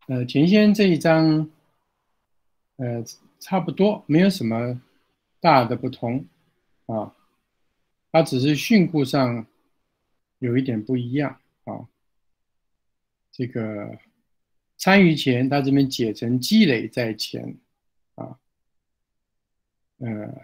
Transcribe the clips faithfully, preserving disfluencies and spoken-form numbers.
呃，田先这一章，呃，差不多，没有什么大的不同啊，它只是训诂上有一点不一样啊。这个参与前，他这边解成积累在前啊，呃，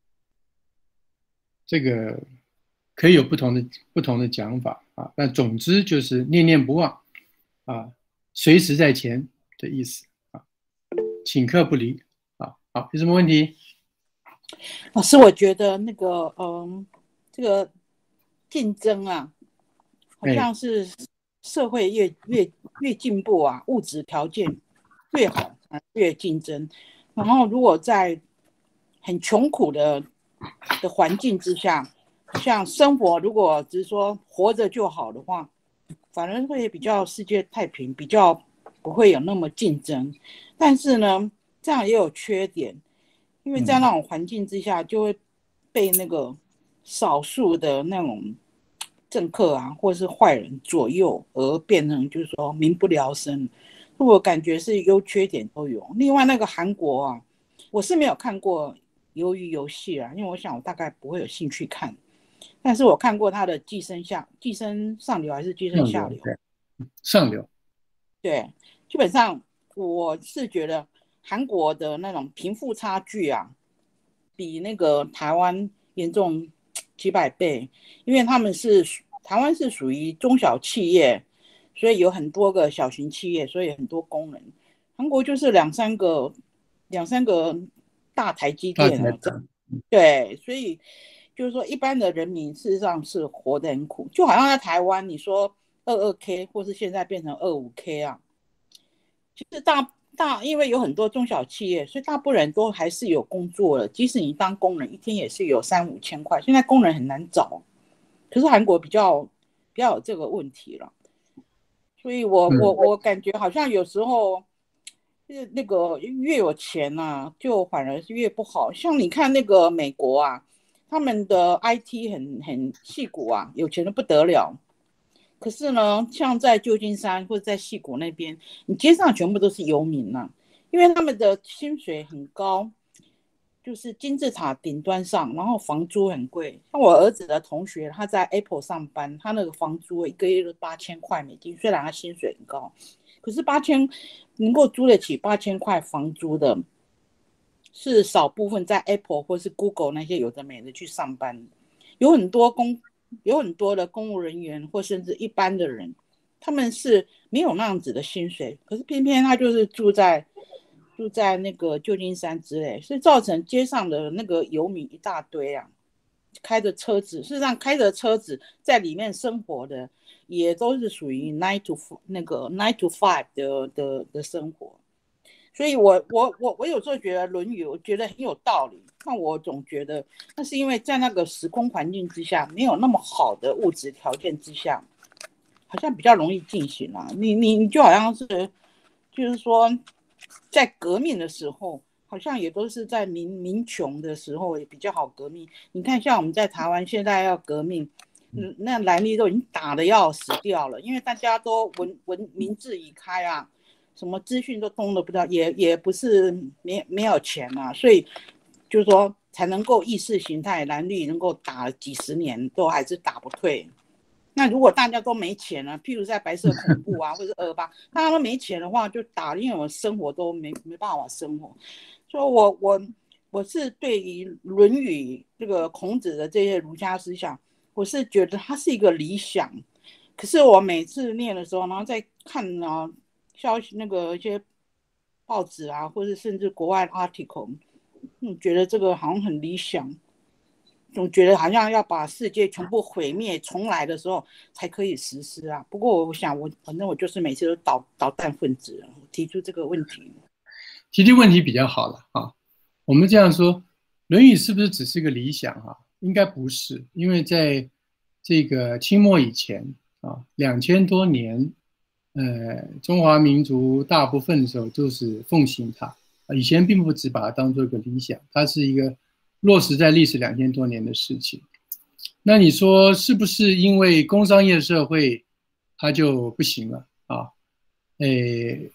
这个可以有不同的不同的讲法啊，但总之就是念念不忘啊，随时在前的意思啊，顷刻不离啊。好，有什么问题？ 老师，我觉得那个，嗯，这个竞争啊，好哎， 像是社会越越越进步啊，物质条件越好啊，越竞争。然后，如果在很穷苦的的环境之下，好像生活如果只是说活着就好的话，反而会比较世界太平，比较不会有那么竞争。但是呢，这样也有缺点，因为在嗯， 那种环境之下，就会被那个少数的那种政客啊，或是坏人左右，而变成就是说民不聊生。我感觉是优缺点都有。另外那个韩国啊，我是没有看过鱿鱼游戏啊，因为我想我大概不会有兴趣看。但是我看过他的寄生下寄生上流还是寄生上流， 下流， 对，上流， 对，基本上我是觉得韩国的那种贫富差距啊，比那个台湾严重几百倍，因为他们是台湾是属于中小企业，所以有很多个小型企业，所以很多工人。韩国就是两三个两三个大台积大电啊，这财团， 对，所以就是说一般的人民事实上是活得很苦，就好像在台湾你说二二 K 或是现在变成二五 K 啊，其实大大，因为有很多中小企业，所以大部分人都还是有工作了。即使你当工人，一天也是有三五千块。现在工人很难找，可是韩国比较比较有这个问题了。所以我我嗯， 我感觉好像有时候，是那个越有钱啊，就反而是越不好。像你看那个美国啊，他们的 I T 很很细骨啊，有钱的不得了。可是呢，像在旧金山或者在矽谷那边，你街上全部都是游民呐、啊，因为他们的薪水很高，就是金字塔顶端上，然后房租很贵。像我儿子的同学，他在 Apple 上班，他那个房租一个月都八千块美金，虽然他薪水很高，可是八千能够租得起八千块房租的，是少部分在 Apple 或是 Google 那些有的没的去上班，有很多公有很多的公务人员或甚至一般的人，他们是没有那样子的薪水，可是偏偏他就是住在住在那个旧金山之类，所以造成街上的那个游民一大堆啊，开着车子，事实上开着车子在里面生活的，也都是属于 nine to 那个 nine to five 的的的生活。所以我我我我有时候觉得《论语》，我觉得很有道理。但我总觉得，那是因为在那个时空环境之下，没有那么好的物质条件之下，好像比较容易进行啊。你你你就好像是，就是说，在革命的时候，好像也都是在民民穷的时候也比较好革命。你看，像我们在台湾现在要革命，嗯，那蓝绿都已经打的要死掉了，因为大家都文文民智已开啊。什么资讯都通的不知道，也也不是没没有钱嘛，所以就是说才能够意识形态蓝绿能够打几十年都还是打不退。那如果大家都没钱了，譬如在白色恐怖啊，或者二八，大家都没钱的话，就打，因为我生活都没没办法生活。所以我我我是对于《论语》这个孔子的这些儒家思想，我是觉得它是一个理想。可是我每次念的时候，然后再看啊消息那个一些报纸啊，或者甚至国外的 article，嗯，觉得这个好像很理想，总觉得好像要把世界全部毁灭重来的时候才可以实施啊。不过我想我反正我就是每次都捣捣蛋分子，提出这个问题。 提的问题比较好了啊。我们这样说，《论语》是不是只是个理想啊？应该不是，因为在这个清末以前啊，两千多年，呃，中华民族大部分的时候都是奉行它。以前并不只把它当做一个理想，它是一个落实在历史两千多年的事情。那你说是不是因为工商业社会它就不行了啊？诶，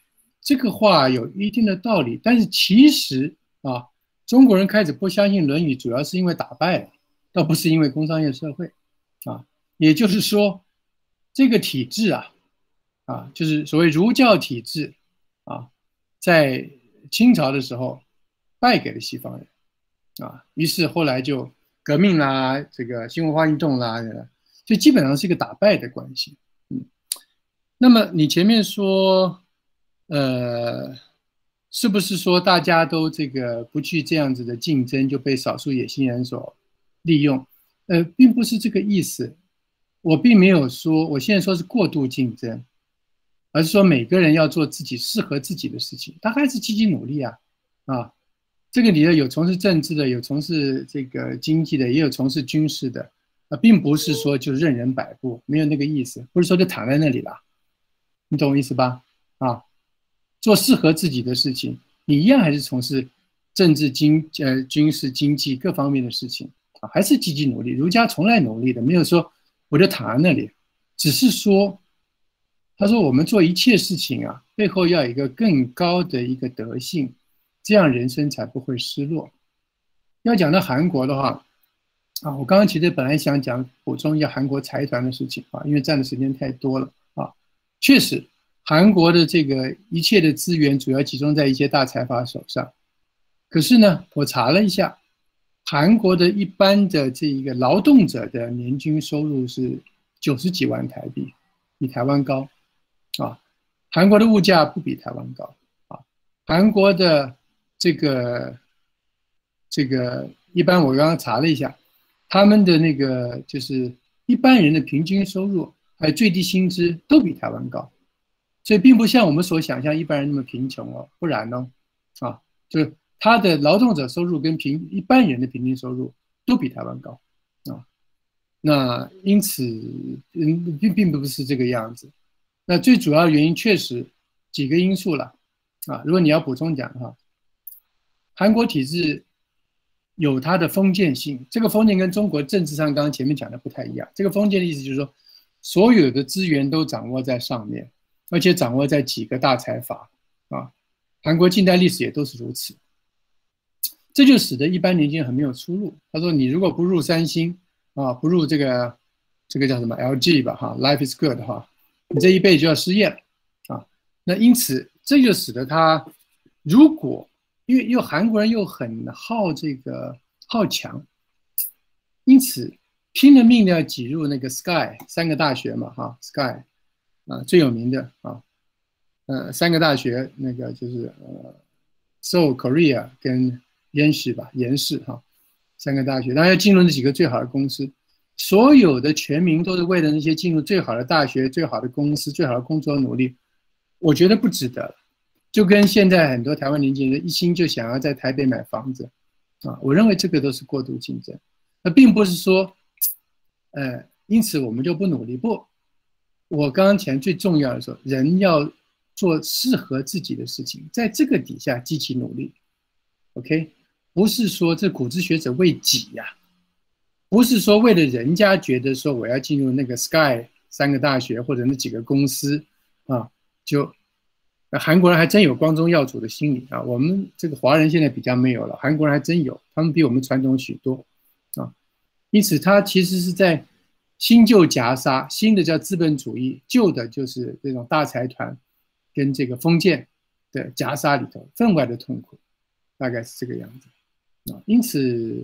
这个话有一定的道理，但是其实啊，中国人开始不相信《论语》，主要是因为打败了，倒不是因为工商业社会啊。也就是说，这个体制啊，啊，就是所谓儒教体制啊，在清朝的时候败给了西方人啊，于是后来就革命啦，这个新文化运动啦，所以基本上是一个打败的关系。嗯，那么你前面说，呃，是不是说大家都这个不去这样子的竞争，就被少数野心人所利用？呃，并不是这个意思。我并没有说，我现在说是过度竞争，而是说每个人要做自己适合自己的事情，他还是积极努力啊，啊，这个里头有从事政治的，有从事这个经济的，也有从事军事的，啊，并不是说就任人摆布，没有那个意思，不是说就躺在那里了，你懂我意思吧？啊，做适合自己的事情，你一样还是从事政治经呃军事经济各方面的事情啊，还是积极努力。儒家从来努力的，没有说我就躺在那里，只是说，他说我们做一切事情啊，背后要有一个更高的一个德性，这样人生才不会失落。要讲到韩国的话，啊，我刚刚其实本来想讲补充一下韩国财团的事情啊，因为占的时间太多了啊。确实，韩国的这个一切的资源主要集中在一些大财阀手上。可是呢，我查了一下，韩国的一般的这一个劳动者的年均收入是九十几万台币，比台湾高啊。韩国的物价不比台湾高啊。韩国的这个这个一般我刚刚查了一下，他们的那个就是一般人的平均收入还有最低薪资都比台湾高，所以并不像我们所想象一般人那么贫穷哦，不然呢，啊，就是他的劳动者收入跟平一般人的平均收入都比台湾高啊。那因此，嗯，并并不是这个样子。那最主要的原因确实几个因素了啊。如果你要补充讲的话，韩国体制有它的封建性，这个封建跟中国政治上刚刚前面讲的不太一样。这个封建的意思就是说，所有的资源都掌握在上面，而且掌握在几个大财阀啊。韩国近代历史也都是如此，这就使得一般年轻人很没有出路。他说：“你如果不入三星啊，不入这个这个叫什么 L G 吧，哈 ，Life is good 哈，你这一辈子就要失业了啊。”那因此，这就使得他如果因为又韩国人又很好这个好强，因此拼了命的要挤入那个 Sky 三个大学嘛，哈 ，Sky 啊最有名的啊。呃，三个大学，那个就是呃，Seoul Korea 跟延世吧，延世哈，三个大学，当然要进入那几个最好的公司，所有的全民都是为了那些进入最好的大学、最好的公司、最好的工作努力，我觉得不值得。就跟现在很多台湾年轻人一心就想要在台北买房子啊，我认为这个都是过度竞争。那并不是说，呃，因此我们就不努力。不，我刚刚前最重要的说，人要做适合自己的事情，在这个底下积极努力 ，OK， 不是说这古之学者为己呀、啊，不是说为了人家觉得说我要进入那个 Sky 三个大学或者那几个公司啊，就韩国人还真有光宗耀祖的心理啊，我们这个华人现在比较没有了，韩国人还真有，他们比我们传统许多啊，因此他其实是在新旧夹杀，新的叫资本主义，旧的就是这种大财团。跟这个封建的夹杀里头，分外的痛苦，大概是这个样子啊。因此，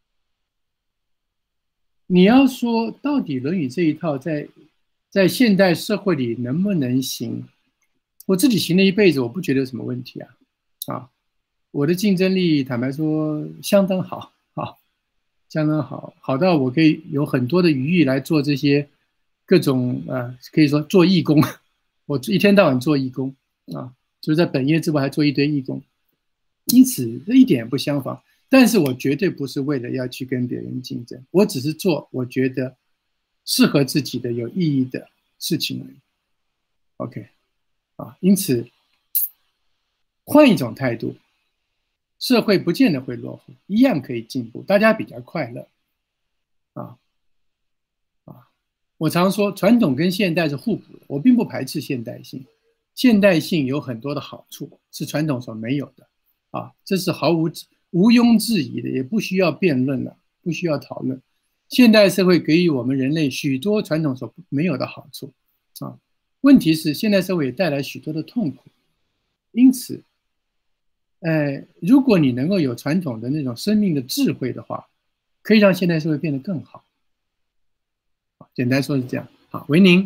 你要说到底《论语》这一套在在现代社会里能不能行？我自己行了一辈子，我不觉得有什么问题啊。啊，我的竞争力坦白说相当好，啊，相当好，好到我可以有很多的余裕来做这些各种呃，可以说做义工。我一天到晚做义工啊，就是在本业之外还做一堆义工，因此这一点也不相仿。但是我绝对不是为了要去跟别人竞争，我只是做我觉得适合自己的有意义的事情而已。OK， 啊，因此换一种态度，社会不见得会落后，一样可以进步，大家比较快乐啊。我常说，传统跟现代是互补的，我并不排斥现代性， 现代性有很多的好处是传统所没有的啊，这是毫无毋庸置疑的，也不需要辩论了，不需要讨论。现代社会给予我们人类许多传统所没有的好处啊，问题是现代社会也带来许多的痛苦，因此，呃，如果你能够有传统的那种生命的智慧的话，可以让现代社会变得更好。简单说是这样。好，维宁。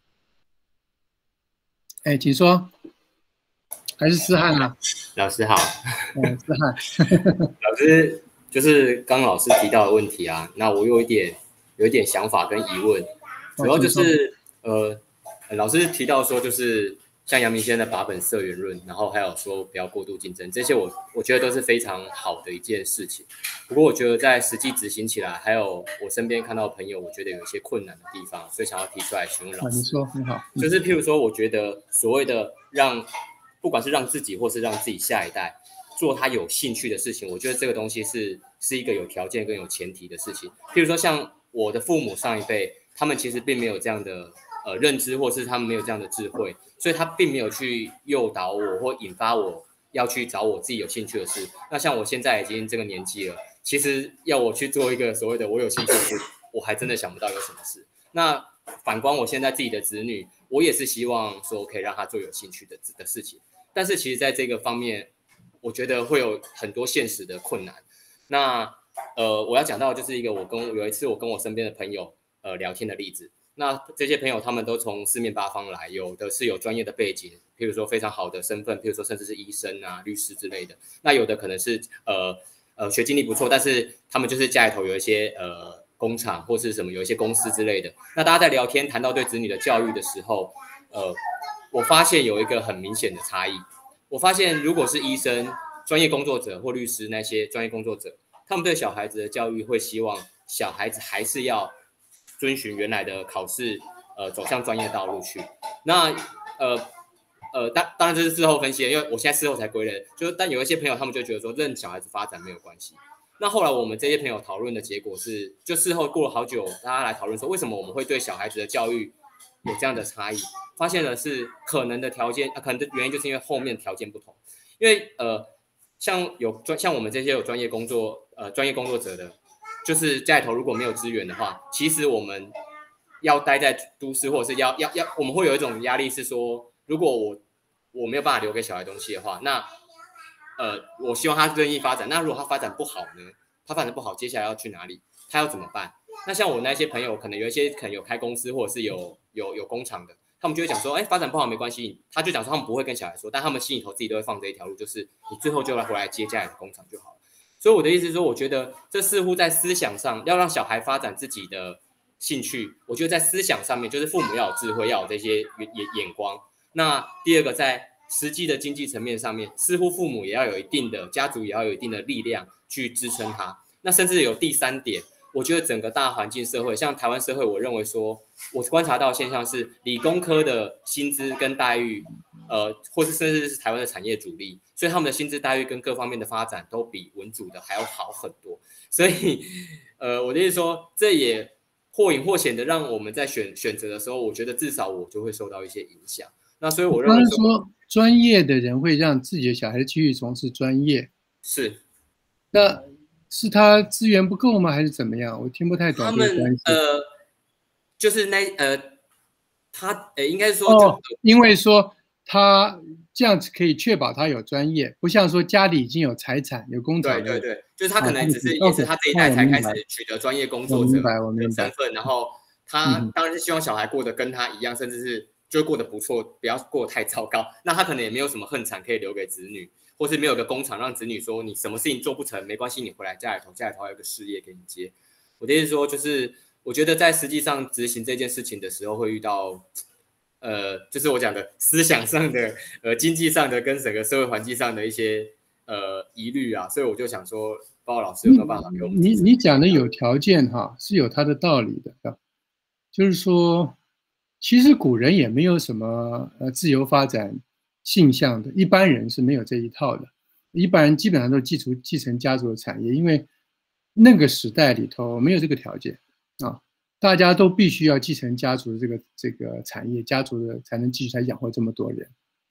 哎，请说，还是思翰啊？ 老师好， 嗯，思翰， 老师就是刚老师提到的问题啊，那我有一点有一点想法跟疑问，主要就是呃，老师提到说就是像阳明先生的八本色源论，然后还有说不要过度竞争，这些我我觉得都是非常好的一件事情。不过我觉得在实际执行起来，还有我身边看到的朋友，我觉得有一些困难的地方，所以想要提出来询问老师。 你说很好， 嗯、就是譬如说，我觉得所谓的让，不管是让自己或是让自己下一代做他有兴趣的事情，我觉得这个东西是是一个有条件跟有前提的事情。譬如说，像我的父母上一辈，他们其实并没有这样的呃认知，或是他们没有这样的智慧，所以他并没有去诱导我或引发我要去找我自己有兴趣的事。那像我现在已经这个年纪了。其实要我去做一个所谓的我有兴趣的事，我还真的想不到有什么事。那反观我现在自己的子女，我也是希望说可以让他做有兴趣的的事情。但是其实在这个方面，我觉得会有很多现实的困难。那呃，我要讲到就是一个我跟有一次我跟我身边的朋友呃聊天的例子。那这些朋友他们都从四面八方来，有的是有专业的背景，譬如说非常好的身份，譬如说甚至是医生啊、律师之类的。那有的可能是呃。呃，学经历不错，但是他们就是家里头有一些呃工厂或是什么有一些公司之类的。那大家在聊天谈到对子女的教育的时候，呃，我发现有一个很明显的差异。我发现如果是医生、专业工作者或律师那些专业工作者，他们对小孩子的教育会希望小孩子还是要遵循原来的考试，呃，走向专业道路去。那呃。呃，当当然这是事后分析的，因为我现在事后才归类。就但有一些朋友他们就觉得说，任小孩子发展没有关系。那后来我们这些朋友讨论的结果是，就事后过了好久，大家来讨论说，为什么我们会对小孩子的教育有这样的差异？发现了是可能的条件，啊、可能的原因就是因为后面条件不同。因为呃，像有专像我们这些有专业工作呃专业工作者的，就是家里头如果没有资源的话，其实我们要待在都市，或者是要要要，我们会有一种压力是说，如果我我没有办法留给小孩东西的话，那呃，我希望他任意发展。那如果他发展不好呢？他发展不好，接下来要去哪里？他要怎么办？那像我那些朋友，可能有一些可能有开公司，或者是有有有工厂的，他们就会讲说，哎，发展不好没关系。他就讲说，他们不会跟小孩说，但他们心里头自己都会放这一条路，就是你最后就来回来接家里的工厂就好了。所以我的意思是说，我觉得这似乎在思想上要让小孩发展自己的兴趣，我觉得在思想上面，就是父母要有智慧，要有这些眼眼光。那第二个，在实际的经济层面上面，似乎父母也要有一定的，家族也要有一定的力量去支撑他。那甚至有第三点，我觉得整个大环境社会，像台湾社会，我认为说，我观察到的现象是，理工科的薪资跟待遇，呃，或是甚至是台湾的产业主力，所以他们的薪资待遇跟各方面的发展都比文组的还要好很多。所以，呃，我的意思说，这也或隐或显的让我们在选选择的时候，我觉得至少我就会受到一些影响。那所以我认为说， 说专业的人会让自己的小孩继续从事专业， 是， 那是他资源不够吗？还是怎么样？我听不太懂。 他们呃，就是那呃，他呃，应该说就、 哦，因为说他这样子可以确保他有专业，不像说家里已经有财产、有工厂。 对对对，就是他可能只是、啊、也是他这一代才开始取得专业工作者的身份，然后他当然是希望小孩过得跟他一样，甚至是。就过得不错，不要过得太糟糕。那他可能也没有什么恨产可以留给子女，或是没有个工厂让子女说你什么事情做不成没关系，你回来家里头，家里头还有个事业给你接。我的意思说，就是我觉得在实际上执行这件事情的时候，会遇到，呃，就是我讲的思想上的、呃经济上的跟整个社会环境上的一些呃疑虑啊。所以我就想说，包老师有没有办法给我们？ 你你讲的有条件哈，是有它的道理的，就是说。其实古人也没有什么呃自由发展性向的，一般人是没有这一套的。一般人基本上都继承继承家族的产业，因为那个时代里头没有这个条件啊，大家都必须要继承家族的这个这个产业，家族的才能继续才养活这么多人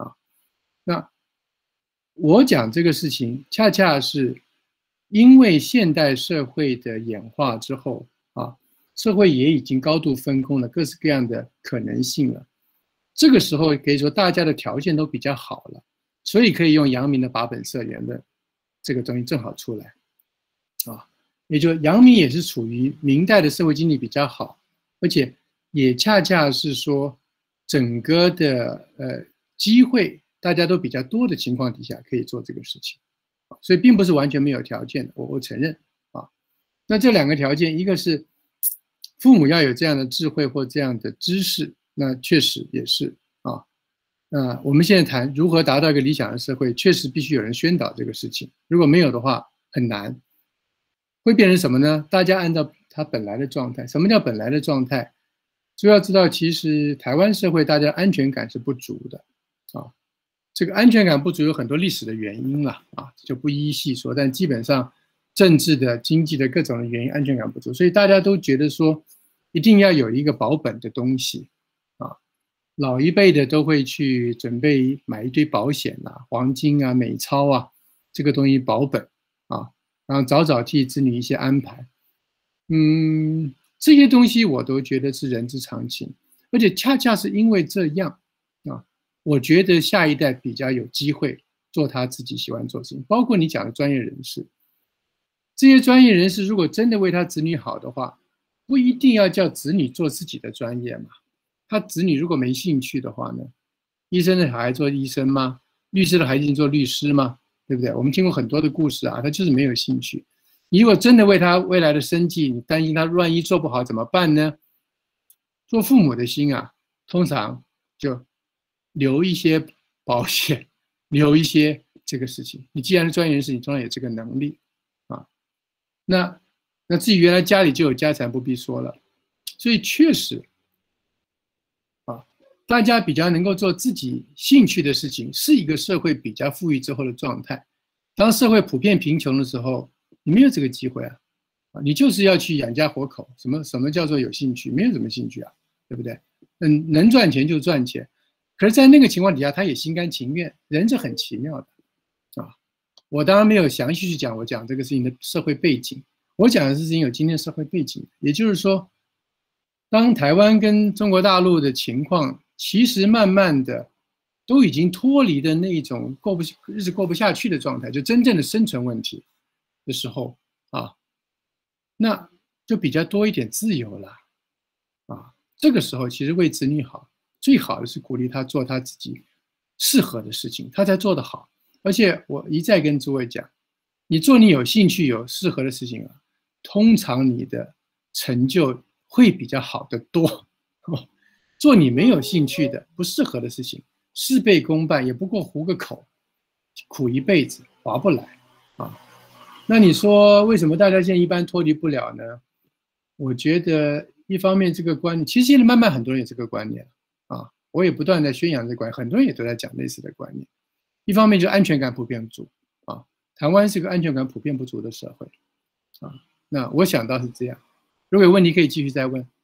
那我讲这个事情，恰恰是因为现代社会的演化之后啊，社会也已经高度分工了，各式各样的可能性了。这个时候可以说大家的条件都比较好了，所以可以用阳明的把本色言论这个东西正好出来啊，也就阳明也是处于明代的社会经济比较好，而且也恰恰是说整个的呃机会大家都比较多的情况底下可以做这个事情，所以并不是完全没有条件的，我我承认啊。那这两个条件，一个是父母要有这样的智慧或这样的知识，那确实也是啊。那我们现在谈如何达到一个理想的社会，确实必须有人宣导这个事情，如果没有的话很难。会变成什么呢？大家按照他本来的状态。什么叫本来的状态？就要知道，其实台湾社会大家安全感是不足的啊。这个安全感不足有很多历史的原因了啊，就不一一细说。但基本上政治的、经济的各种的原因，安全感不足，所以大家都觉得说一定要有一个保本的东西啊。老一辈的都会去准备买一堆保险啊、黄金啊、美钞啊，这个东西保本啊。然后早早替子女一些安排，嗯，这些东西我都觉得是人之常情，而且恰恰是因为这样啊，我觉得下一代比较有机会做他自己喜欢做的事情，包括你讲的专业人士，这些专业人士如果真的为他子女好的话，不一定要叫子女做自己的专业嘛。他子女如果没兴趣的话呢，医生的小孩做医生吗？律师的孩子做律师吗？对不对？我们听过很多的故事啊，他就是没有兴趣。你如果真的为他未来的生计，你担心他万一做不好怎么办呢？做父母的心啊，通常就留一些保险，留一些这个事情。你既然是专业人士，你当然有这个能力啊。那那至于原来家里就有家产，不必说了。所以确实啊，大家比较能够做自己兴趣的事情，是一个社会比较富裕之后的状态。当社会普遍贫穷的时候，你没有这个机会啊，啊，你就是要去养家活口。什么什么叫做有兴趣？没有什么兴趣啊，对不对？嗯，能赚钱就赚钱。可是，在那个情况底下，他也心甘情愿。人是很奇妙的啊。我当然没有详细去讲，我讲这个事情的社会背景。我讲的事情有今天社会背景，也就是说，当台湾跟中国大陆的情况其实慢慢的都已经脱离的那种过不日子过不下去的状态，就真正的生存问题的时候啊，那就比较多一点自由了啊。这个时候其实为子女好，最好的是鼓励他做他自己适合的事情，他才做得好。而且我一再跟诸位讲，你做你有兴趣有适合的事情啊，通常你的成就会比较好得多。做你没有兴趣的不适合的事情，事倍功半，也不过糊个口，苦一辈子划不来啊。那你说为什么大家现在一般脱离不了呢？我觉得一方面这个观念，其实现在慢慢很多人有这个观念啊，我也不断在宣扬这个观念，很多人也都在讲类似的观念。一方面就安全感普遍不足啊，台湾是个安全感普遍不足的社会啊。那我想到是这样，如果有问题可以继续再问。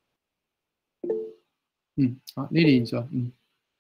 嗯，好 ，Lily 你说，嗯，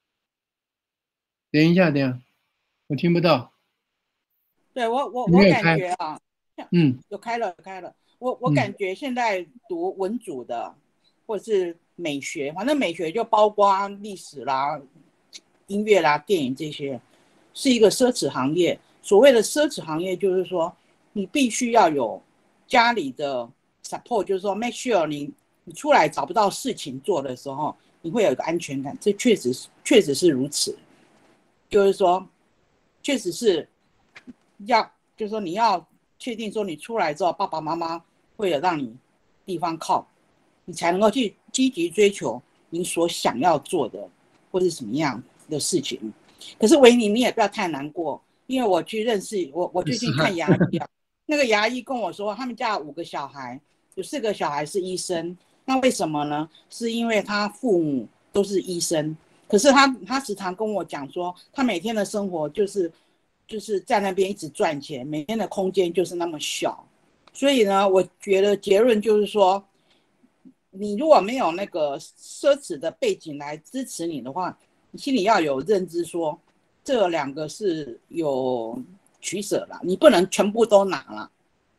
等一下，等一下，我听不到。 对我我有没有开？ 我感觉啊， 嗯， 有开了有开了，我我感觉现在读文组的，或者是美学，反正美学就包括历史啦、音乐啦、电影这些，是一个奢侈行业。所谓的奢侈行业，就是说你必须要有家里的 support， 就是说 make sure 你你出来找不到事情做的时候，你会有一个安全感。这确实确实是如此，就是说，确实是要，就是说你要确定说你出来之后，爸爸妈妈会有让你地方靠，你才能够去积极追求你所想要做的或是什么样的事情。可是维尼，你也不要太难过，因为我去认识我，我最近看牙医啊，那个牙医跟我说，他们家有五个小孩，有四个小孩是医生。那为什么呢？是因为他父母都是医生，可是他他时常跟我讲说，他每天的生活就是就是在那边一直赚钱，每天的空间就是那么小。所以呢，我觉得结论就是说，你如果没有那个奢侈的背景来支持你的话，你心里要有认知说，这这两个是有取舍啦，你不能全部都拿了。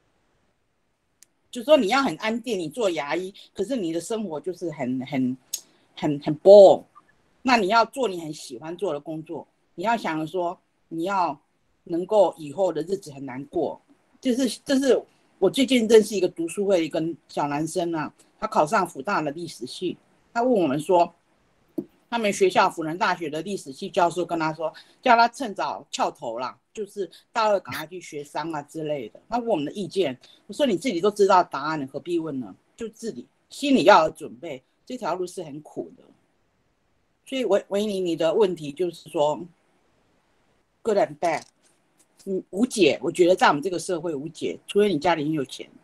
就是说你要很安定，你做牙医，可是你的生活就是很很很很 bore。那你要做你很喜欢做的工作，你要想说你要能够以后的日子很难过。就是这是我最近认识一个读书会一个小男生啊，他考上辅大的历史系，他问我们说，他们学校辅仁大学的历史系教授跟他说，叫他趁早翘头啦，就是大二赶快去学商啊之类的。他问我们的意见，我说你自己都知道答案了，何必问呢？就自己心里要有准备，这条路是很苦的。所以维维尼，你的问题就是说 ，good and bad， 嗯，无解。我觉得在我们这个社会无解，除非你家里很有钱。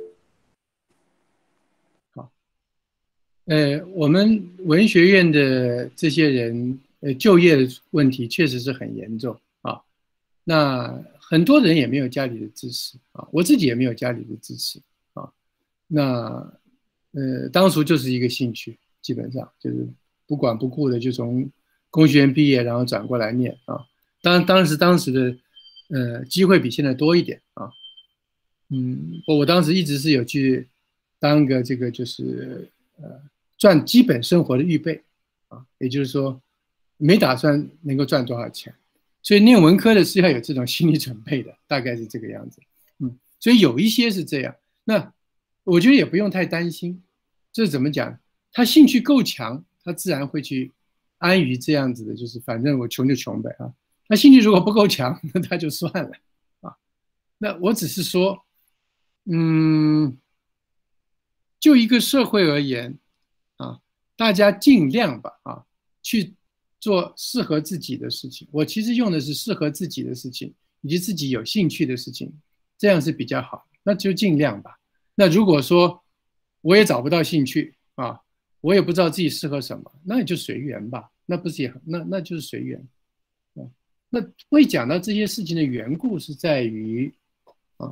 好，呃，我们文学院的这些人，呃，就业的问题确实是很严重啊。那很多人也没有家里的支持啊，我自己也没有家里的支持啊。那呃，当初就是一个兴趣，基本上就是不管不顾的就从工学院毕业，然后转过来念啊。当当时当时的呃机会比现在多一点啊。嗯，我我当时一直是有去当个这个就是呃赚基本生活的预备啊，也就是说没打算能够赚多少钱，所以念文科的是要有这种心理准备的，大概是这个样子。嗯，所以有一些是这样，那我觉得也不用太担心。这怎么讲？他兴趣够强，他自然会去安于这样子的，就是反正我穷就穷呗啊。他兴趣如果不够强，那他就算了啊。那我只是说，嗯，就一个社会而言啊，大家尽量吧啊，去做适合自己的事情。我其实用的是适合自己的事情，以及自己有兴趣的事情，这样是比较好。那就尽量吧。那如果说我也找不到兴趣啊，我也不知道自己适合什么，那也就随缘吧。那不是也那那就是随缘啊。那会讲到这些事情的缘故是在于啊，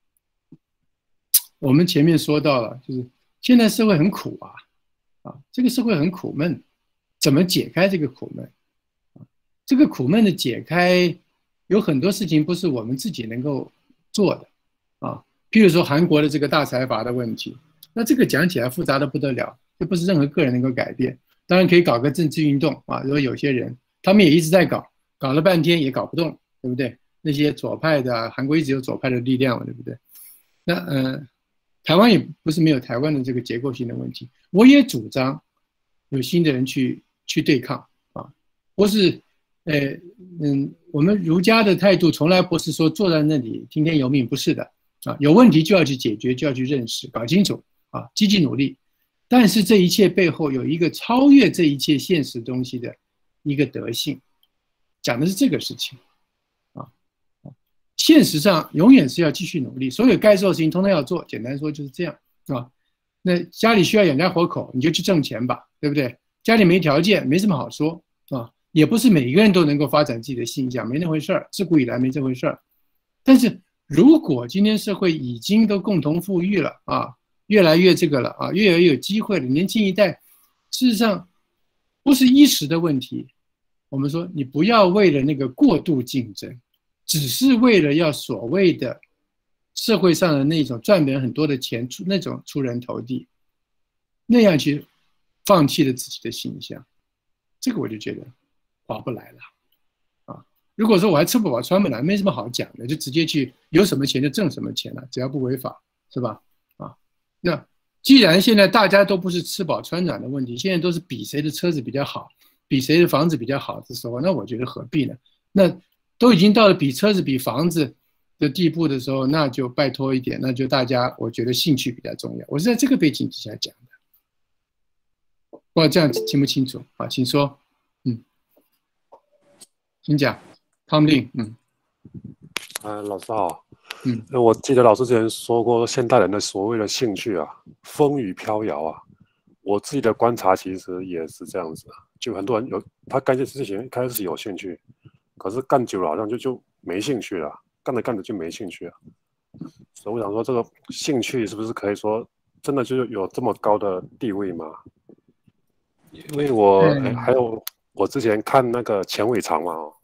我们前面说到了，就是现在社会很苦啊，啊，这个社会很苦闷，怎么解开这个苦闷？啊，这个苦闷的解开有很多事情不是我们自己能够做的啊，譬如说韩国的这个大财阀的问题。那这个讲起来复杂的不得了，这不是任何个人能够改变。当然可以搞个政治运动啊，如果有些人他们也一直在搞，搞了半天也搞不动，对不对？那些左派的、啊，韩国一直有左派的力量嘛，对不对？那呃，台湾也不是没有台湾的这个结构性的问题。我也主张有新的人去去对抗啊，不是呃嗯，我们儒家的态度从来不是说坐在那里听天由命，不是的啊，有问题就要去解决，就要去认识，搞清楚。啊，积极努力，但是这一切背后有一个超越这一切现实东西的一个德性，讲的是这个事情啊。现实上永远是要继续努力，所有该做的事情通通要做，简单说就是这样啊。那家里需要养家活口，你就去挣钱吧，对不对？家里没条件，没什么好说啊，也不是每一个人都能够发展自己的信仰，没那回事儿，自古以来没这回事儿。但是如果今天社会已经都共同富裕了啊，越来越这个了啊，越来越有机会了。年轻一代，事实上不是一时的问题。我们说，你不要为了那个过度竞争，只是为了要所谓的社会上的那种赚别人很多的钱，那种出人头地，那样去放弃了自己的形象，这个我就觉得划不来了啊。如果说我还吃不饱穿不暖，没什么好讲的，就直接去有什么钱就挣什么钱了，只要不违法，是吧？那既然现在大家都不是吃饱穿暖的问题，现在都是比谁的车子比较好，比谁的房子比较好的时候，那我觉得何必呢？那都已经到了比车子比房子的地步的时候，那就拜托一点，那就大家我觉得兴趣比较重要。我是在这个背景之下讲的，不知道这样听不清楚啊？请说，嗯，请讲，汤令，嗯， 呃，老师好。 嗯， 我记得老师之前说过，现代人的所谓的兴趣啊，风雨飘摇啊。我自己的观察其实也是这样子，就很多人有他干一件事情，一开始有兴趣，可是干久了好像就就没兴趣了，干着干着就没兴趣了。所以我想说，这个兴趣是不是可以说真的就有这么高的地位吗？因为我、嗯、还有我之前看那个钱伟长嘛，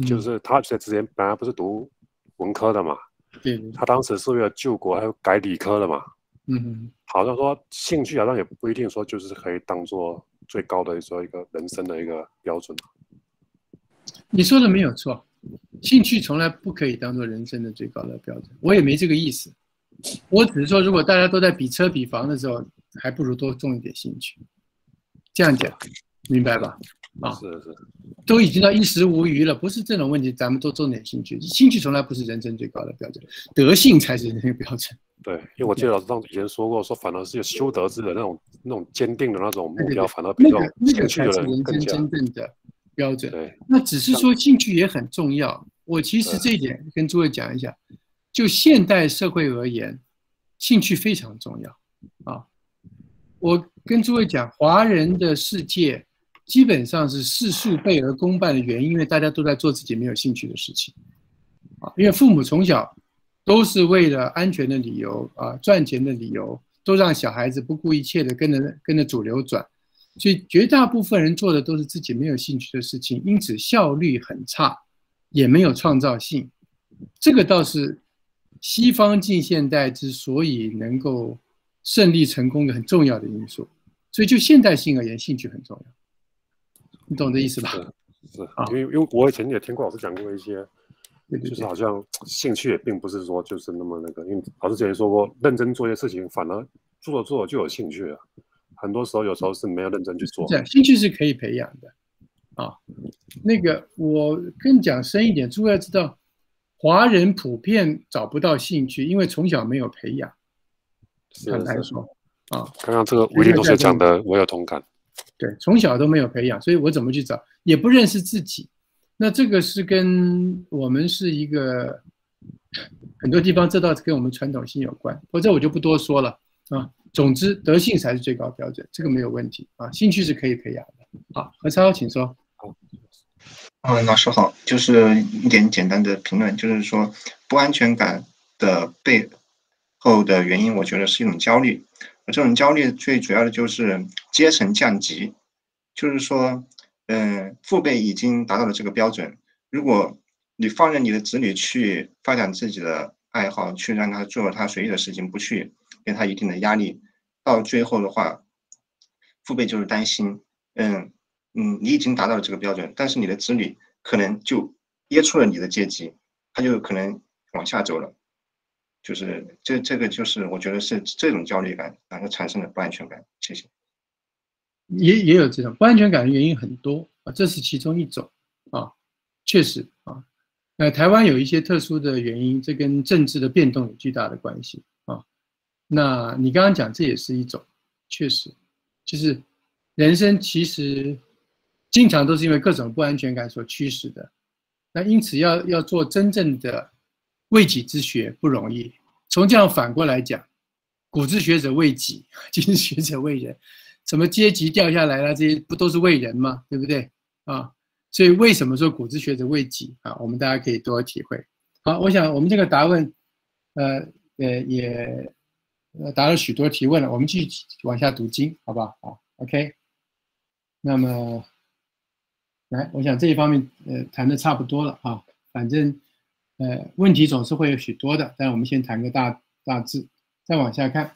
就是他之前本来不是读文科的嘛， 对对， 他当时是为了救国，还有改理科的嘛。 嗯， 好像说兴趣好像也不一定说就是可以当做最高的说一个人生的一个标准。 你说的没有错，兴趣从来不可以当做人生的最高的标准，我也没这个意思。我只是说，如果大家都在比车比房的时候，还不如多重一点兴趣。这样讲，明白吧？啊， 是是， 都已经到衣食无余了，不是这种问题，咱们都重点兴趣。兴趣从来不是人生最高的标准，德性才是人生的标准。 对，因为我记得老师上以前说过，说反而是有修德之人那种那种坚定的那种目标，反而比这种兴趣的人更加。 那个才是人生真正的标准。 对， 那只是说兴趣也很重要。我其实这一点跟诸位讲一下，就现代社会而言，兴趣非常重要啊。我跟诸位讲，华人的世界基本上是世数倍而公办的原因，因为大家都在做自己没有兴趣的事情啊。因为父母从小都是为了安全的理由啊、赚钱的理由，都让小孩子不顾一切的跟着跟着主流转，所以绝大部分人做的都是自己没有兴趣的事情，因此效率很差，也没有创造性。这个倒是西方近现代之所以能够胜利成功的很重要的因素。所以就现代性而言，兴趣很重要，你懂这意思吧？ 是，是因为因为我以前也听过老师讲过一些。 对对对， 就是好像兴趣也并不是说就是那么那个，因为老师之前说过，认真做一些事情，反而做着做着就有兴趣了。很多时候有时候是没有认真去做。 这样兴趣是可以培养的啊。那个我跟你讲深一点，诸位要知道，华人普遍找不到兴趣，因为从小没有培养。坦白说啊， 刚刚这个维林同学讲的，我有同感。 对，从小都没有培养，所以我怎么去找，也不认识自己。那这个是跟我们是一个很多地方，这倒是跟我们传统性有关，或者我就不多说了啊。总之，德性才是最高标准，这个没有问题啊。兴趣是可以培养的。好，何超，请说。 嗯，老师好，就是一点简单的评论，就是说不安全感的背后的原因，我觉得是一种焦虑。这种焦虑最主要的就是阶层降级，就是说。嗯，父辈已经达到了这个标准。如果你放任你的子女去发展自己的爱好，去让他做他随意的事情，不去给他一定的压力，到最后的话，父辈就是担心，嗯嗯，你已经达到了这个标准，但是你的子女可能就跌出了你的阶级，他就可能往下走了。就是这这个就是我觉得是这种焦虑感，然后产生了不安全感。谢谢。 也也有这种不安全感的原因很多啊，这是其中一种啊，确实啊，呃，台湾有一些特殊的原因，这跟政治的变动有巨大的关系啊。那你刚刚讲这也是一种，确实，就是人生其实经常都是因为各种不安全感所驱使的。那因此要要做真正的为己之学不容易。从这样反过来讲，古之学者为己，今之学者为人。什么阶级掉下来了，这些不都是为人吗？对不对啊？所以为什么说古之学者为己啊？我们大家可以多体会。好，我想我们这个答问，呃呃也答了许多提问了，我们继续往下读经，好不好？好 ，OK。那么，来，我想这一方面呃谈的差不多了啊。反正呃问题总是会有许多的，但我们先谈个大大致，再往下看。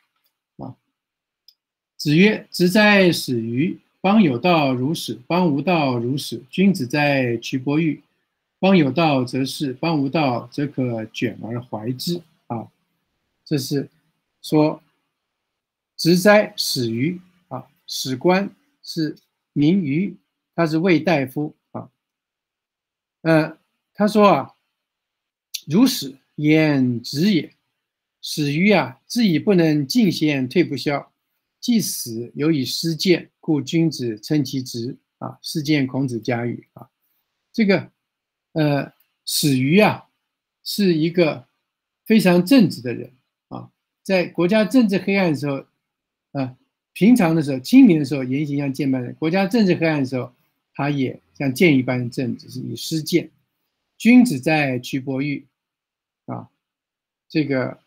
子曰：“直哉始于！邦有道如始，邦无道如始。君子哉蘧伯玉！邦有道则仕，邦无道则可卷而怀之。”啊，这是说直哉始于啊，史官是名于，他是魏大夫啊。呃，他说啊，如始焉直也。始于啊，自以不能进贤，退不消。既死犹以失谏，故君子称其直啊。是见孔子家语啊。这个呃，始于啊，是一个非常正直的人啊。在国家政治黑暗的时候，啊，平常的时候，清明的时候，言行像剑般人；国家政治黑暗的时候，他也像剑一般的正直，是以失谏。君子在蘧伯玉啊，这个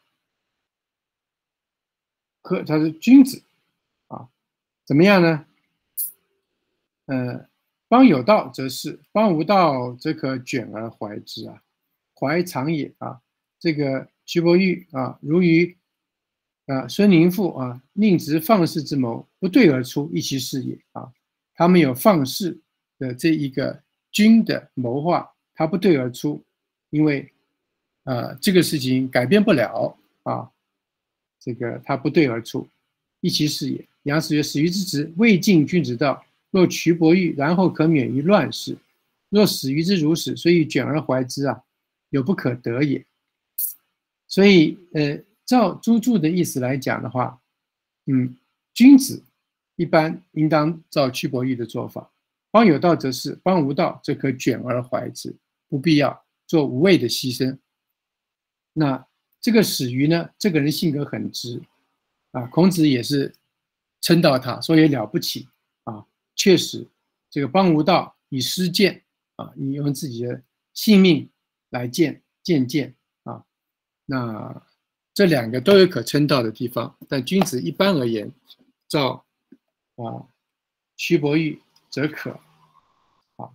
可他是君子。怎么样呢？呃， 邦有道则仕，邦无道则可卷而怀之啊。怀长也啊。这个徐伯玉啊，如于啊孙宁父啊，宁直放肆之谋，不对而出，亦其事也啊。他们有放肆的这一个君的谋划，他不对而出，因为啊这个事情改变不了啊，这个他不对而出，亦其事也。杨氏曰：始于之直，未尽君子道。若瞿伯玉，然后可免于乱世；若始于之如始，所以卷而怀之啊，有不可得也。所以，呃，照朱注的意思来讲的话，嗯，君子一般应当照瞿伯玉的做法。邦有道则仕，邦无道则可卷而怀之，不必要做无谓的牺牲。那这个始于呢，这个人性格很直啊，孔子也是称道他，说也了不起啊。确实，这个邦无道以失剑啊，你用自己的性命来见见见啊，那这两个都有可称道的地方。但君子一般而言，照啊瞿伯玉则可。啊，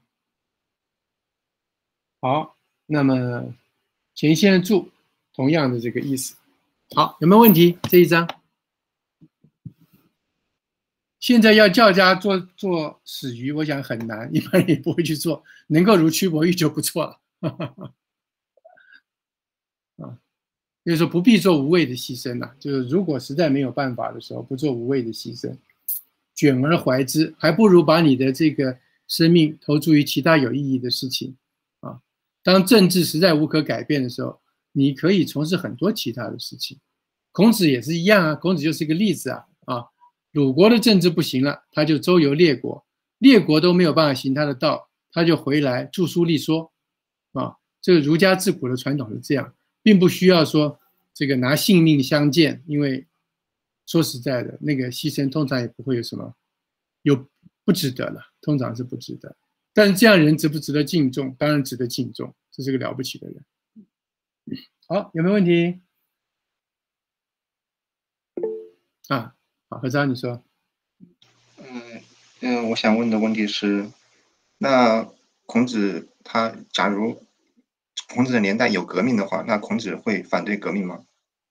好，那么钱先生注同样的这个意思。好，有没有问题？这一章。现在要叫家做做始于，我想很难，一般人也不会去做，能够如瞿伯玉就不错了。啊，就是说不必做无谓的牺牲了、啊，就是如果实在没有办法的时候，不做无谓的牺牲，卷而怀之，还不如把你的这个生命投注于其他有意义的事情啊。当政治实在无可改变的时候，你可以从事很多其他的事情。孔子也是一样啊，孔子就是一个例子啊啊。鲁国的政治不行了，他就周游列国，列国都没有办法行他的道，他就回来著书立说，啊，这个儒家自古的传统是这样，并不需要说这个拿性命相见，因为说实在的，那个牺牲通常也不会有什么，有不值得了，通常是不值得。但是这样人值不值得敬重？当然值得敬重，这是个了不起的人。好，有没有问题？啊？好，何章，你说。 嗯嗯，我想问的问题是，那孔子他假如孔子的年代有革命的话，那孔子会反对革命吗？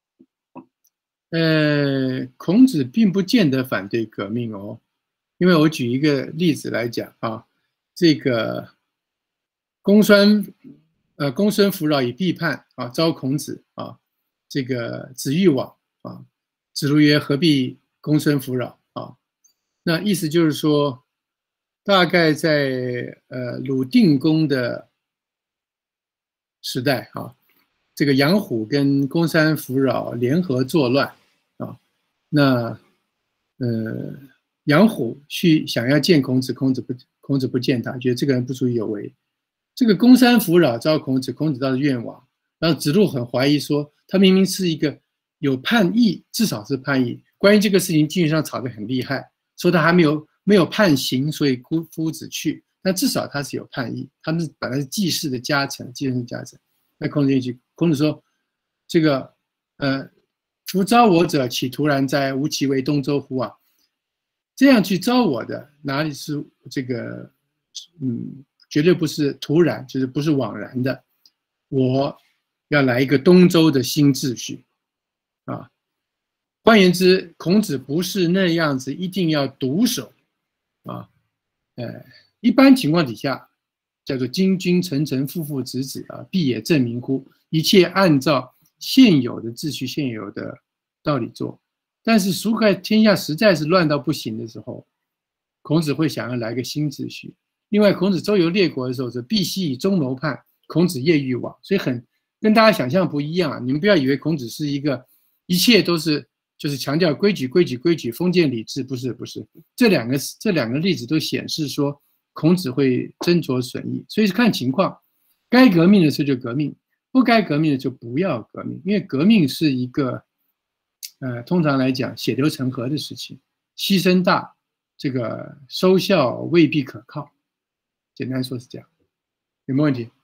呃，孔子并不见得反对革命哦，因为我举一个例子来讲啊，这个公孙呃公孙弗扰以辟叛啊招孔子啊，这个子欲往啊，子路曰：何必公孙弗扰啊？那意思就是说，大概在呃鲁定公的时代啊，这个杨虎跟公孙弗扰联合作乱啊，那呃杨虎去想要见孔子，孔子不孔子不见他，觉得这个人不出于有为。这个公孙弗扰招孔子，孔子倒是愿往，然后子路很怀疑说，他明明是一个有叛意，至少是叛意。关于这个事情，经学上吵得很厉害，说他还没有没有判刑，所以夫夫子去，但至少他是有叛意，他们本来是季氏的家臣，季氏家臣。那孔子一句，孔子说：“这个，呃，夫招我者，岂突然哉？吾其为东周乎？啊，这样去招我的，哪里是这个？嗯，绝对不是突然，就是不是枉然的。我要来一个东周的新秩序，啊。”换言之，孔子不是那样子一定要独守，啊，呃，一般情况底下叫做君君臣臣父父子子啊，必也正名乎？一切按照现有的秩序、现有的道理做。但是俗盖天下实在是乱到不行的时候，孔子会想要来个新秩序。另外，孔子周游列国的时候是必须以中谋叛，孔子业欲往，所以很跟大家想象不一样啊！你们不要以为孔子是一个一切都是。就是强调规矩、规矩、规矩，封建礼制，不是，不是。这两个这两个例子都显示说，孔子会斟酌损益，所以是看情况，该革命的时候就革命，不该革命的就不要革命，因为革命是一个，呃，通常来讲血流成河的事情，牺牲大，这个收效未必可靠。简单说是这样，有没有问题？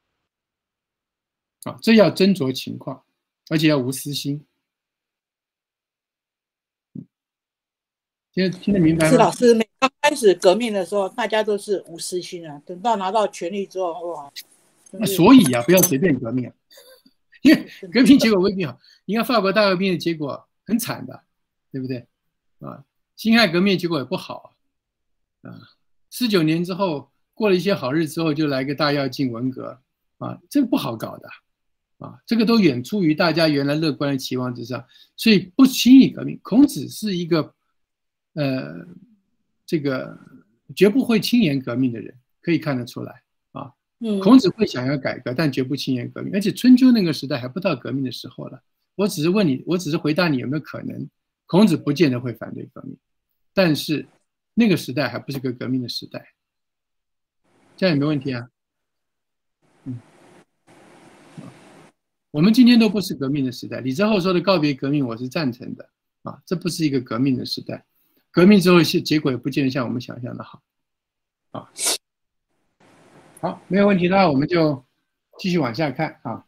啊，这要斟酌情况，而且要无私心。听听得明白吗？ 是老师，没刚开始革命的时候，大家都是无私心啊，等到拿到权力之后，哇！ 那所以啊，不要随便革命啊，因为革命结果未必好。你看法国大革命的结果很惨的，对不对？啊，辛亥革命结果也不好啊。四九年之后，过了一些好日子之后，就来个大跃进文革啊，这个不好搞的啊，这个都远出于大家原来乐观的期望之上，所以不轻易革命。孔子是一个呃。这个绝不会轻言革命的人，可以看得出来啊。孔子会想要改革，但绝不轻言革命。而且春秋那个时代还不到革命的时候了。我只是问你，我只是回答你有没有可能。孔子不见得会反对革命，但是那个时代还不是个革命的时代。这样有没有问题啊？嗯，我们今天都不是革命的时代。李泽厚说的告别革命，我是赞成的啊，这不是一个革命的时代。革命之后是结果也不见得像我们想象的好，啊，好，没有问题的话，我们就继续往下看啊，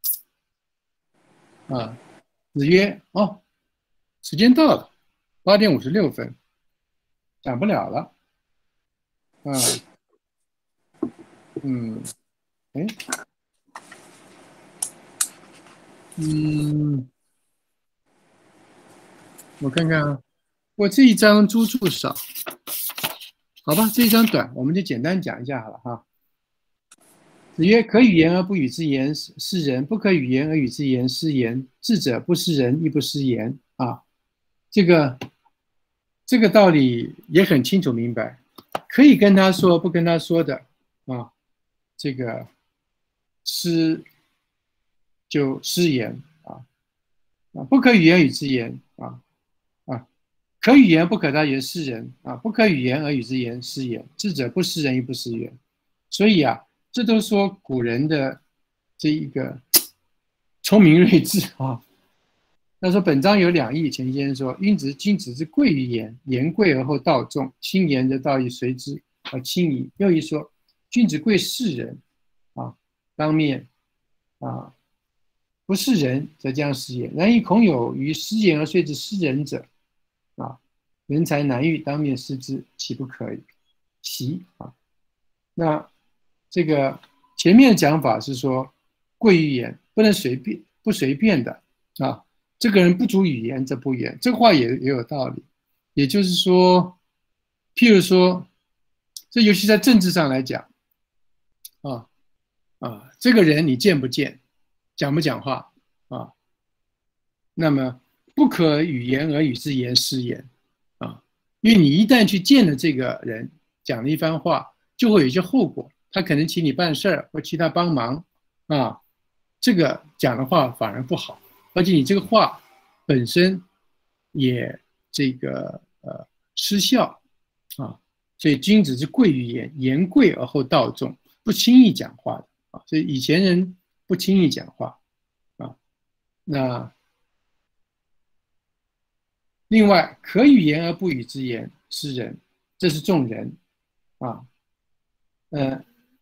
啊，子曰，哦，时间到了，八点五十六分，讲不了了，啊，嗯，哎，嗯，我看看啊。我这一章猪注少，好吧，这一章短，我们就简单讲一下好了哈。子曰：“可与言而不与之言，是人；不可与言而与之言，是言。智者不失人，亦不失言。”啊，这个这个道理也很清楚明白，可以跟他说，不跟他说的啊，这个失就失言啊啊，不可与言与之言啊。可与言不可他言，是人啊；不可与言而与之言，是言。智者不失人，亦不失言。所以啊，这都说古人的这一个聪明睿智啊。他说本章有两义，钱先生说：君子君子之贵于言，言贵而后道重，轻言则道义随之而轻夷。又一说，君子贵世人啊，当面啊，不是人则将失言。然亦恐有于失言而遂之失人者。啊，人才难遇，当面失之，岂不可以？习啊，那这个前面的讲法是说，贵于言，不能随便，不随便的啊。这个人不足语言，则不言，这话也也有道理。也就是说，譬如说，这尤其在政治上来讲，啊啊，这个人你见不见，讲不讲话啊？那么。不可与言而与之言，失言啊！因为你一旦去见了这个人，讲了一番话，就会有一些后果。他可能请你办事儿，或请他帮忙啊，这个讲的话反而不好，而且你这个话本身也这个呃失效啊。所以君子之贵于言，言贵而后道重，不轻易讲话的啊。所以以前人不轻易讲话啊。那。另外，可与言而不与之言，是人，这是众人，啊，呃，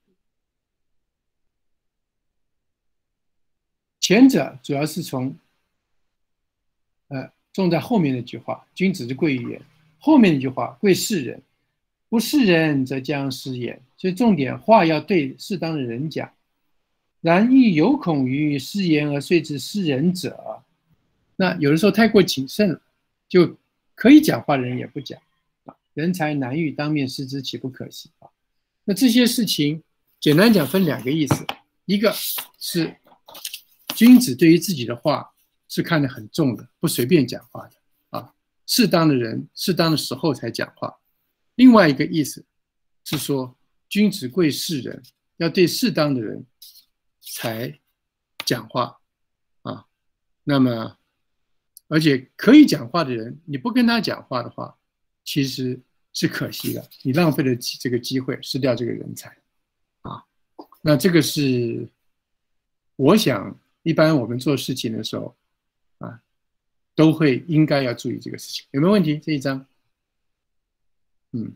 前者主要是从，呃，重在后面那句话，君子之贵于言，后面那句话，贵是人，不是人则将失言，所以重点话要对适当的人讲，然亦有恐于失言而遂之失人者，那有的时候太过谨慎了。就可以讲话的人也不讲啊，人才难遇，当面失之，岂不可惜啊？那这些事情简单讲分两个意思，一个是君子对于自己的话是看得很重的，不随便讲话的啊，适当的人适当的时候才讲话。另外一个意思是说，君子贵世人，要对适当的人才讲话啊。那么而且可以讲话的人，你不跟他讲话的话，其实是可惜的，你浪费了这个机会，失掉这个人才，啊，那这个是我想一般我们做事情的时候，啊，都会应该要注意这个事情，有没有问题？这一章，嗯，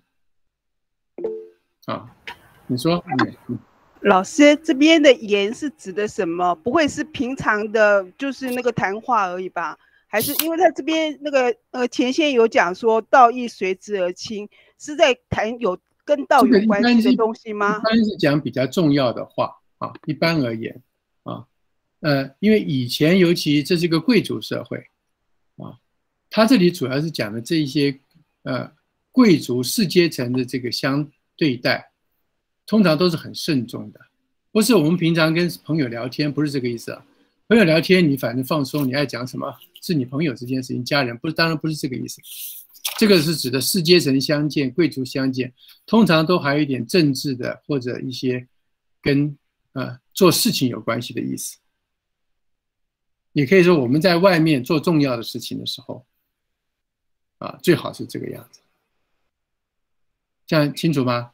啊，你说，嗯。 老师这边的言是指的什么？不会是平常的，就是那个谈话而已吧？还是因为他这边那个呃前线有讲说道义随之而轻， 是在谈有跟道这个有关系的东西吗？ 一般是讲比较重要的话啊，一般而言啊，呃，因为以前尤其这是个贵族社会啊，他这里主要是讲的这一些呃贵族士阶层的这个相对待，通常都是很慎重的，不是我们平常跟朋友聊天，不是这个意思啊。朋友聊天，你反正放松，你爱讲什么，是你朋友之间的事情，家人不是，当然不是这个意思。这个是指的士阶层相见，贵族相见，通常都还有一点政治的或者一些跟呃做事情有关系的意思。也可以说我们在外面做重要的事情的时候，啊，最好是这个样子。这样清楚吗？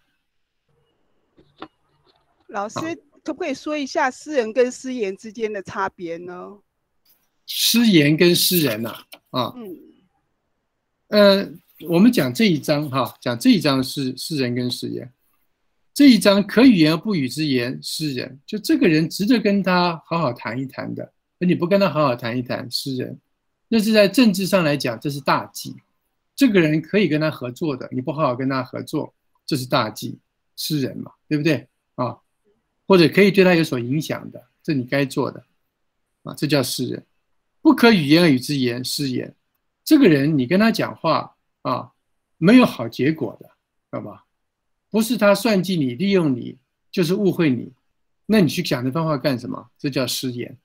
老师可不可以说一下诗人跟诗言之间的差别呢？ 诗言跟诗人呐、啊，啊， 嗯， 呃，我们讲这一章哈，讲这一章是诗人跟诗言。这一章可语言而不语之言，诗人，就这个人值得跟他好好谈一谈的，而你不跟他好好谈一谈，诗人，那是在政治上来讲，这是大忌。这个人可以跟他合作的，你不好好跟他合作，这是大忌，诗人嘛，对不对啊？或者可以对他有所影响的，这你该做的啊，这叫诗人。不可语言而语之言，诗言。这个人你跟他讲话啊，没有好结果的，知道吧？不是他算计你、利用你，就是误会你，那你去讲这番话干什么？这叫诗言。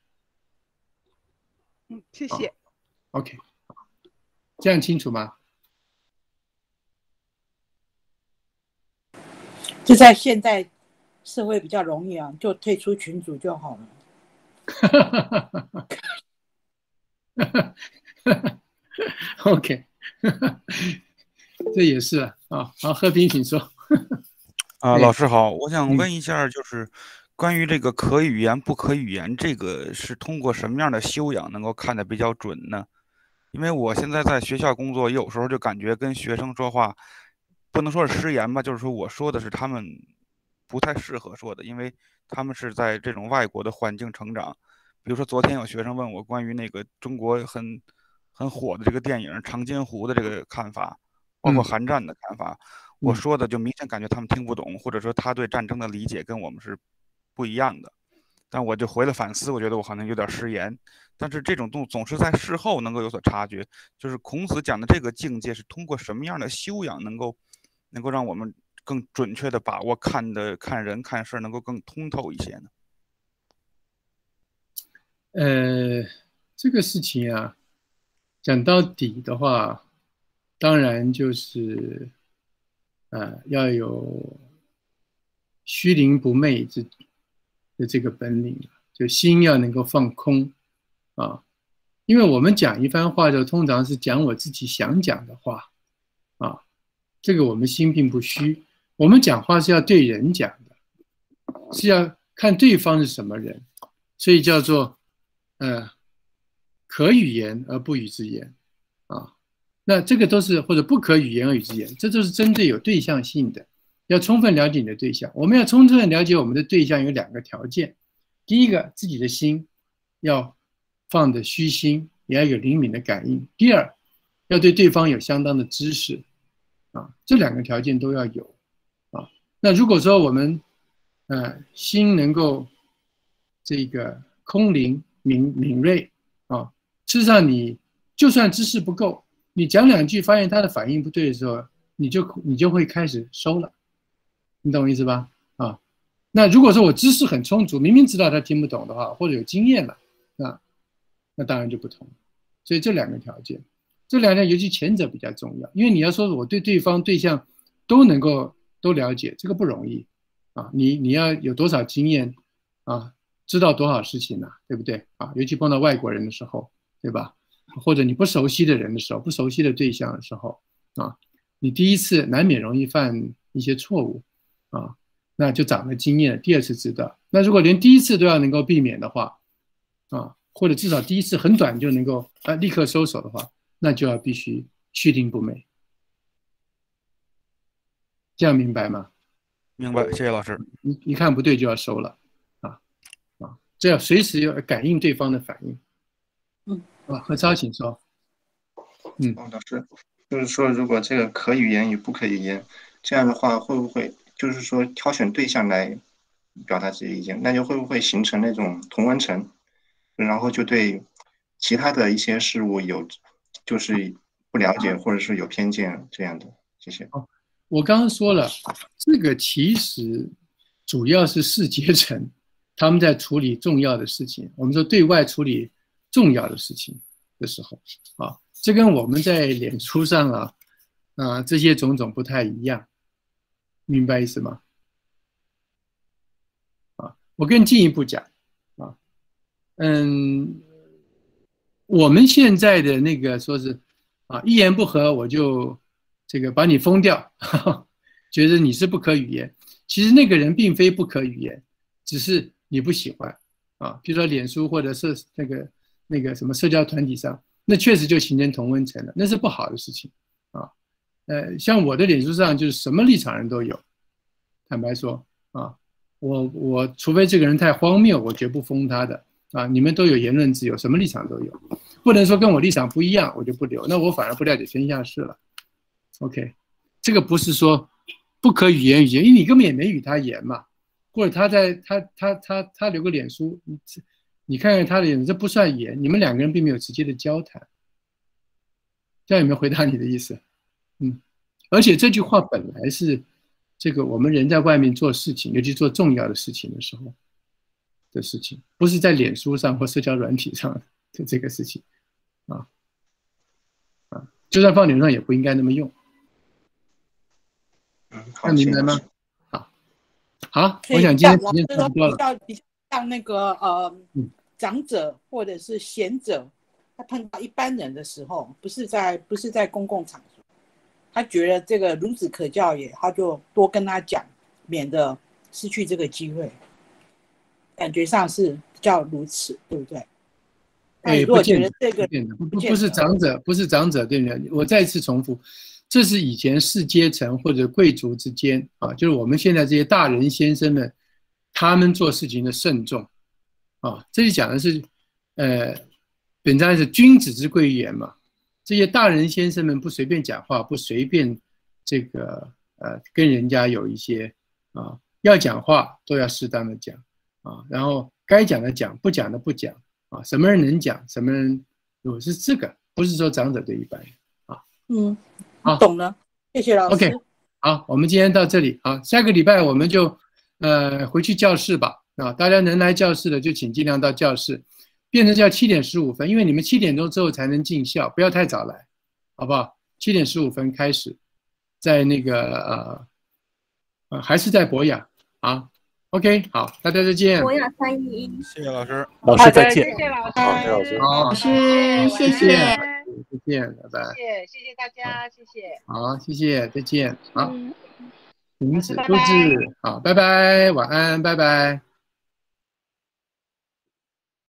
嗯，谢谢。 啊、OK， 这样清楚吗？ 这在现在社会比较容易啊，就退出群组就好了。 OK， 这也是啊。好，和平，请说。 啊，老师好，我想问一下，就是关于这个可语言不可语言，这个是通过什么样的修养能够看得比较准呢？因为我现在在学校工作，有时候就感觉跟学生说话，不能说是失言吧，就是说我说的是他们不太适合说的，因为他们是在这种外国的环境成长。比如说昨天有学生问我关于那个中国很很火的这个电影《长津湖》的这个看法，包括韩战的看法，嗯、我说的就明显感觉他们听不懂，或者说他对战争的理解跟我们是不一样的。但我就回了反思，我觉得我好像有点失言。但是这种动总是在事后能够有所察觉，就是孔子讲的这个境界是通过什么样的修养能够能够让我们更准确的把握看的看人看事能够更通透一些呢？ 呃，这个事情啊，讲到底的话，当然就是呃要有虚灵不昧之的这个本领，就心要能够放空啊。因为我们讲一番话，就通常是讲我自己想讲的话啊，这个我们心并不虚。我们讲话是要对人讲的，是要看对方是什么人，所以叫做呃可语言而不语之言啊。那这个都是或者不可语言而语之言，这都是针对有对象性的，要充分了解你的对象。我们要充分了解我们的对象有两个条件，第一个自己的心要放的虚心，也要有灵敏的感应。第二，要对对方有相当的知识啊，这两个条件都要有啊。那如果说我们呃心能够这个空灵敏敏锐啊，事实上你就算知识不够，你讲两句发现他的反应不对的时候，你就你就会开始收了，你懂我意思吧？啊，那如果说我知识很充足，明明知道他听不懂的话，或者有经验了，啊。那当然就不同，所以这两个条件，这两条尤其前者比较重要，因为你要说我对对方对象都能够都了解，这个不容易啊。你你要有多少经验啊，知道多少事情呢、啊，对不对啊？尤其碰到外国人的时候，对吧？或者你不熟悉的人的时候，不熟悉的对象的时候啊，你第一次难免容易犯一些错误啊，那就长了经验了，第二次知道。那如果连第一次都要能够避免的话啊，或者至少第一次很短就能够啊立刻收手的话，那就要必须虚灵不昧。这样明白吗？ 明白，谢谢老师。 一一看不对就要收了，啊啊，这要随时要感应对方的反应。 嗯， 啊，何超请说。嗯， 哦，老师， 就是说，如果这个可语言与不可语言，这样的话会不会就是说挑选对象来表达自己的意见，那就会不会形成那种同温层，然后就对其他的一些事物有就是不了解或者是有偏见这样的？谢谢。 我刚刚说了，这个其实主要是世阶层他们在处理重要的事情，我们说对外处理重要的事情的时候啊。这跟我们在脸书上啊，啊这些种种不太一样，明白意思吗？啊，我更进一步讲啊，嗯，我们现在的那个说是啊，一言不合我就这个把你封掉，呵呵，觉得你是不可语言。其实那个人并非不可语言，只是你不喜欢啊。比如说脸书或者是那个那个什么社交团体上。那确实就形成同温层了，那是不好的事情啊。呃，像我的脸书上就是什么立场人都有，坦白说啊，我我除非这个人太荒谬，我绝不封他的啊。你们都有言论自由，什么立场都有，不能说跟我立场不一样我就不留，那我反而不了解天下事了。OK， 这个不是说不可语言语言，因为你根本也没与他言嘛，或者他在他他他他留个脸书。你看看他的脸，这不算言，你们两个人并没有直接的交谈，这样有没有回答你的意思？嗯，而且这句话本来是这个我们人在外面做事情，尤其做重要的事情的时候的事情，不是在脸书上或社交软体上的这个事情啊啊，就算放脸上也不应该那么用。 嗯， 看明白吗？好，好，我想今天时间差不多了。 比较像那个呃。嗯长者或者是贤者，他碰到一般人的时候，不是在不是在公共场所，他觉得这个孺子可教也，他就多跟他讲，免得失去这个机会。感觉上是比较如此，对不对？ 哎， 如果觉得这个不不不是长者，不是长者，对不对？我再次重复，这是以前士阶层或者贵族之间啊，就是我们现在这些大人先生们，他们做事情的慎重。啊，这里讲的是，呃，本章是君子之贵言嘛，这些大人先生们不随便讲话，不随便这个呃跟人家有一些啊，要讲话都要适当的讲啊，然后该讲的讲，不讲的不讲啊，什么人能讲，什么人我是这个，不是说长者对一般人啊。 嗯，好，懂了，谢谢老师。 OK， 好，我们今天到这里啊，下个礼拜我们就呃回去教室吧。啊，大家能来教室的就请尽量到教室，变成叫七点十五分，因为你们七点钟之后才能进校，不要太早来，好不好？七点十五分开始，在那个呃呃还是在博雅啊 ，OK， 好，大家再见。 博雅三一一， 谢谢老师， 老师再见。 谢谢老师， 好，谢谢老师， 好， 老师谢谢， 再见，拜拜。 谢谢谢谢大家，谢谢。 好，谢谢，再见。好， 嗯， 停止录制，好，拜拜，晚安，拜拜。